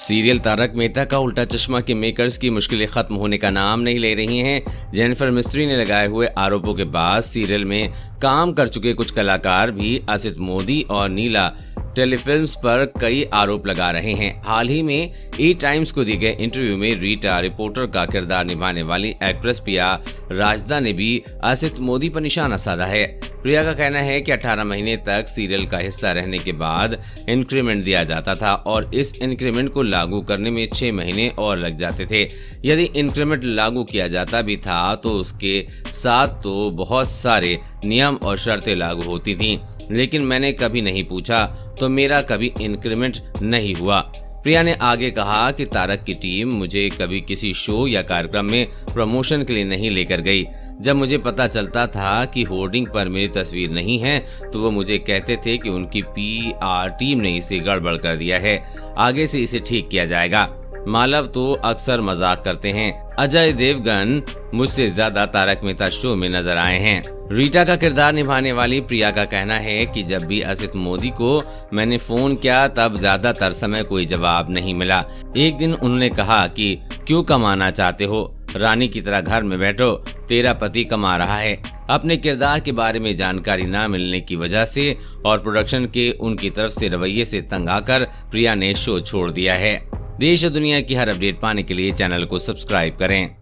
Serial Tarak Mehta का उल्टा चश्मा के मेकर्स की मुश्किलें खत्म होने का नाम नहीं ले रही हैं। जेनिफर मिस्त्री ने लगाए हुए आरोपों के बाद सीरियल में काम कर चुके कुछ कलाकार भी असित मोदी और नीला टेलीफिल्म्स पर कई आरोप लगा रहे हैं। हाल ही में ई टाइम्स को दिए गए इंटरव्यू में रीटा रिपोर्टर का किरदार निभाने वाली एक्ट्रेस प्रिया राजदा ने भी असित मोदी पर निशाना साधा है। प्रिया का कहना है कि 18 महीने तक सीरियल का हिस्सा रहने के बाद इंक्रीमेंट दिया जाता था और इस इंक्रीमेंट को लागू करने में 6 महीने और लग जाते थे। यदि इंक्रीमेंट लागू किया जाता भी था तो उसके साथ तो बहुत सारे नियम और शर्तें लागू होती थीं, लेकिन मैंने कभी नहीं पूछा तो मेरा कभी इंक्रीमेंट नहीं हुआ। प्रिया ने आगे कहा कि तारक की टीम मुझे कभी किसी शो या कार्यक्रम में प्रमोशन के लिए नहीं लेकर गई। जब मुझे पता चलता था कि होर्डिंग पर मेरी तस्वीर नहीं है तो वो मुझे कहते थे कि उनकी PR टीम ने इसे गड़बड़ कर दिया है, आगे से इसे ठीक किया जाएगा। मालव तो अक्सर मजाक करते हैं। अजय देवगन मुझसे ज्यादा तारक मेहता शो में नजर आए हैं। रीटा का किरदार निभाने वाली प्रिया का कहना है कि जब भी असित मोदी को मैंने फोन किया तब ज्यादातर समय कोई जवाब नहीं मिला। एक दिन उन्होंने कहा कि क्यों कमाना चाहते हो, रानी की तरह घर में बैठो, तेरा पति कमा रहा है। अपने किरदार के बारे में जानकारी न मिलने की वजह से और प्रोडक्शन के उनकी तरफ से रवैये से तंग आकर प्रिया ने शो छोड़ दिया है। देश और दुनिया की हर अपडेट पाने के लिए चैनल को सब्सक्राइब करें।